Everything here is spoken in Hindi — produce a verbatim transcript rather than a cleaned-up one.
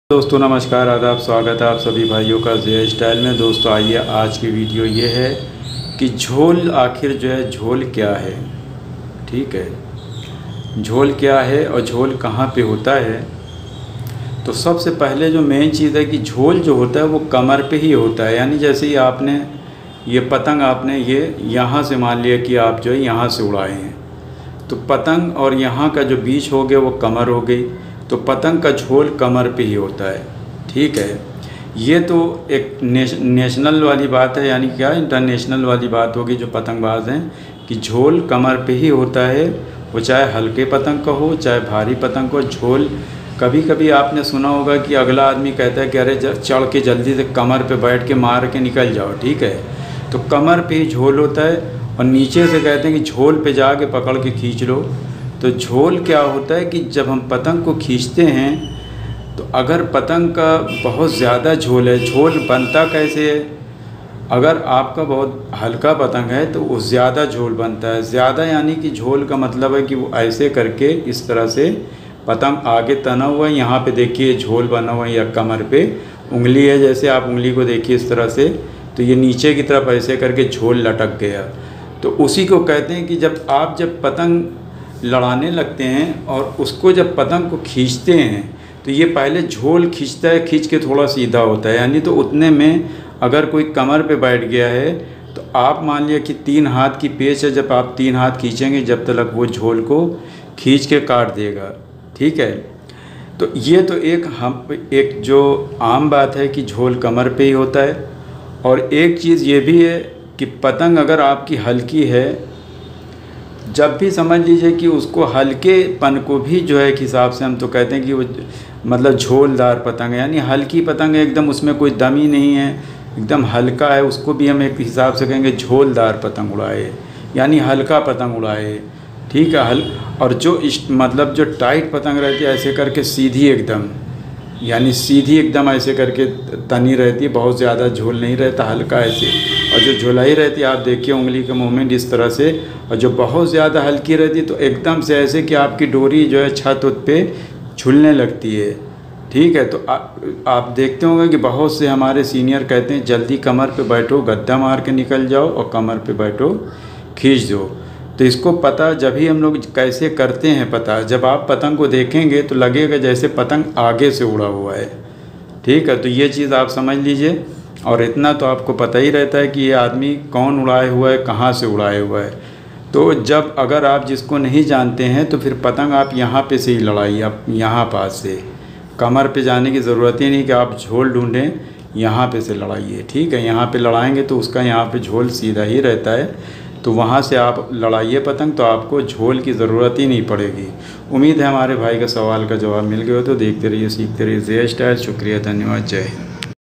दोस्तों नमस्कार, आदाब, स्वागत है आप सभी भाइयों का जे स्टाइल में। दोस्तों आइए आज की वीडियो ये है कि झोल आखिर जो है झोल क्या है। ठीक है, झोल क्या है और झोल कहाँ पे होता है। तो सबसे पहले जो मेन चीज़ है कि झोल जो होता है वो कमर पे ही होता है। यानी जैसे ही आपने ये पतंग आपने ये यहाँ से मान लिया कि आप जो है यहाँ से उड़ाए हैं, तो पतंग और यहाँ का जो बीच हो गया वो कमर हो गई, तो पतंग का झोल कमर पे ही होता है। ठीक है, ये तो एक नेश, नेशनल वाली बात है, यानी क्या इंटरनेशनल वाली बात होगी जो पतंगबाज हैं कि झोल कमर पे ही होता है। वो चाहे हल्के पतंग का हो चाहे भारी पतंग को झोल। कभी कभी आपने सुना होगा कि अगला आदमी कहता है कि अरे चढ़ के जल्दी से कमर पे बैठ के मार के निकल जाओ। ठीक है, तो कमर पे ही झोल होता है और नीचे से कहते हैं कि झोल पे जाके पकड़ के खींच लो। तो झोल क्या होता है कि जब हम पतंग को खींचते हैं तो अगर पतंग का बहुत ज़्यादा झोल है, झोल बनता कैसे है, अगर आपका बहुत हल्का पतंग है तो वो ज़्यादा झोल बनता है। ज़्यादा यानी कि झोल का मतलब है कि वो ऐसे करके इस तरह से पतंग आगे तना हुआ है, यहाँ पे देखिए झोल बना हुआ है, या कमर पे उंगली है, जैसे आप उंगली को देखिए इस तरह से, तो ये नीचे की तरफ ऐसे करके झोल लटक गया। तो उसी को कहते हैं कि जब आप जब पतंग लड़ाने लगते हैं और उसको जब पतंग को खींचते हैं तो ये पहले झोल खींचता है, खींच के थोड़ा सीधा होता है। यानी तो उतने में अगर कोई कमर पे बैठ गया है तो आप मान लिया कि तीन हाथ की पेच है, जब आप तीन हाथ खींचेंगे जब तक वो झोल को खींच के काट देगा। ठीक है, तो ये तो एक हम एक जो आम बात है कि झोल कमर पे ही होता है। और एक चीज़ ये भी है कि पतंग अगर आपकी हल्की है, जब भी समझ लीजिए कि उसको हल्केपन को भी जो है एक हिसाब से हम तो कहते हैं कि वो मतलब झोलदार पतंग है, यानी हल्की पतंग है, एकदम उसमें कोई दम ही नहीं है, एकदम हल्का है, उसको भी हम एक हिसाब से कहेंगे झोलदार पतंग उड़ाए, यानी हल्का पतंग उड़ाए। ठीक है, हल और जो इस मतलब जो टाइट पतंग रहती है ऐसे करके सीधी एकदम, यानी सीधी एकदम ऐसे करके तनी रहती है, बहुत ज़्यादा झोल नहीं रहता, हल्का ऐसे। और जो झोलाई रहती है आप देखिए उंगली का मूवमेंट इस तरह से, और जो बहुत ज़्यादा हल्की रहती है तो एकदम से ऐसे कि आपकी डोरी जो है छत उत पे झूलने लगती है। ठीक है, तो आ, आप देखते होंगे कि बहुत से हमारे सीनियर कहते हैं जल्दी कमर पे बैठो, गद्दा मार के निकल जाओ और कमर पे बैठो, खींच दो। तो इसको पता जब ही हम लोग कैसे करते हैं, पता जब आप पतंग को देखेंगे तो लगेगा जैसे पतंग आगे से उड़ा हुआ है। ठीक है, तो ये चीज़ आप समझ लीजिए। और इतना तो आपको पता ही रहता है कि ये आदमी कौन उड़ाए हुआ है, कहाँ से उड़ाए हुआ है। तो जब अगर आप जिसको नहीं जानते हैं तो फिर पतंग आप यहाँ पे से ही लड़ाइए, आप यहाँ पास से, कमर पे जाने की ज़रूरत ही नहीं कि आप झोल ढूंढें, यहाँ पे से लड़ाइए। ठीक है, यहाँ पे लड़ाएंगे तो उसका यहाँ पे झोल सीधा ही रहता है, तो वहाँ से आप लड़ाइए पतंग, तो आपको झोल की ज़रूरत ही नहीं पड़ेगी। उम्मीद है हमारे भाई का सवाल का जवाब मिल गया हो। तो देखते रहिए, सीखते रहिए जे स्टाइल। शुक्रिया, धन्यवाद, जय हिंद।